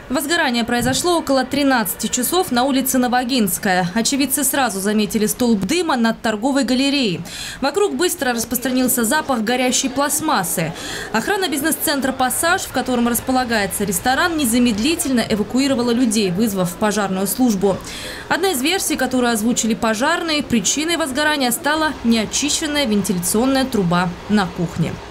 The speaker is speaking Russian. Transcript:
Возгорание произошло около 13 часов на улице Новогинская. Очевидцы сразу заметили столб дыма над торговой галереей. Вокруг быстро распространился запах горящей пластмассы. Охрана бизнес-центра «Пассаж», в котором располагается ресторан, незамедлительно эвакуировала людей, вызвав пожарную службу. Одна из версий, которую озвучили пожарные, причиной возгорания стала неочищенная вентиляционная труба на кухне.